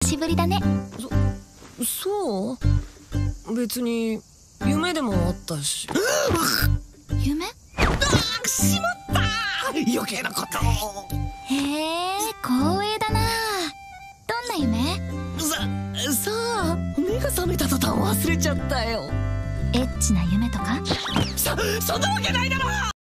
しぶりだね。 そう別に夢でもあったし。 夢？ しまった余計なことへえ、光栄だな。どんな夢？ さあ目が覚めた途端忘れちゃったよ。 エッチな夢とか？ そんなわけないだろ。